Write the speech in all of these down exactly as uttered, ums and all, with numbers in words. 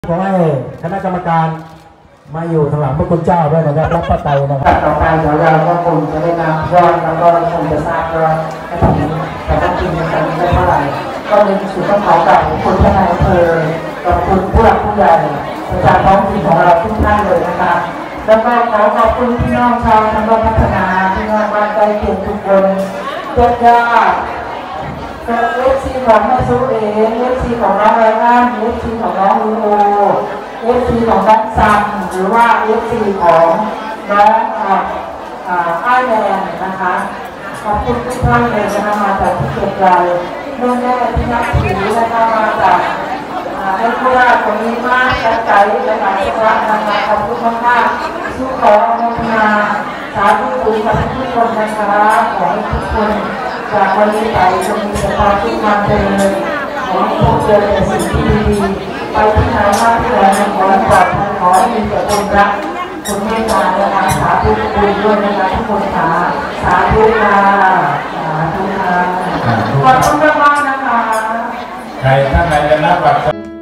ขอให้คณะกรรมการมาอยู่ทางหลังพระคุณเจ้าด้วยนะครับรับพระไตรนะครับต่อไปเดี๋ยวเราก็คงจะได้นำยอดแล้วก็คงจะทราบว่าให้ผมแต่ต้องกินในการได้เท่าไหร่ก็เป็นสุดต้องขอกราบขอบคุณท่านนายอำเภอขอบคุณผู้หลักผู้ใหญ่ประชาท้องถิ่นของเราทุกท่านเลยนะคะแล้วก็ขอขอบคุณพี่น้องชาวตำบลพัฒนาพี่น้องบ้านใกล้เคียงทุกคนญาติญาติเอฟซีของแม่ซูเองเอฟซีของน้องไรอันเอฟซีของน้องลูโอเอฟซีของน้องซัมหรือว่าเอฟซีของน้องไอแมนนะคะขอบคุณทุกท่านเลยนะคะมาจากที่เกิดไกลแม่แม่ที่นับถือนะคะมาจากให้ผู้ว่าคนนี้มากและใจและหลายพระนะคะขอบคุณมากมากสู้ขออนุโมทนาสาธุบุญกับทุกคนนะคะขอให้ทุกคนจากวันนี้ไปจะมีสภาพที่มาเจริญขอให้พบเจอแต่สิ่งที่ดีไปที่ไหนมาที่ไหนขอให้ปลอดภัยขอให้มีแต่คนรักคนเมตตานะคะสาธุบุญด้วยนะคะทุกคนค่ะสาธุค่ะสาธุค่ะขอบคุณมากนะคะใครท่านใดจะนับบัตร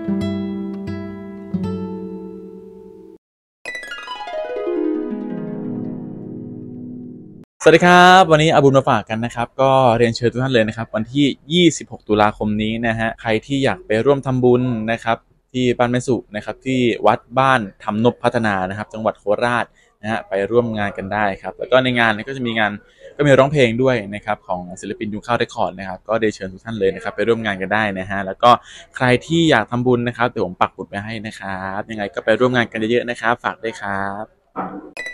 สวัสดีครับวันนี้อาบุญมาฝากกันนะครับก็เรียนเชิญทุกท่านเลยนะครับวันที่ยี่สิบหกตุลาคมนี้นะฮะใครที่อยากไปร่วมทำบุญนะครับที่บ้านแม่สุนะครับที่วัดบ้านทำนบพัฒนานะครับจังหวัดโคราชนะฮะไปร่วมงานกันได้ครับแล้วก็ในงานก็จะมีงานก็มีร้องเพลงด้วยนะครับของศิลปินยุคข้าวเรคคอร์ดนะครับก็เรียนเชิญทุกท่านเลยนะครับไปร่วมงานกันได้นะฮะแล้วก็ใครที่อยากทำบุญนะครับเดี๋ยวผมปักหมุดไว้ให้นะครับยังไงก็ไปร่วมงานกันเยอะๆนะครับฝากด้วยครับ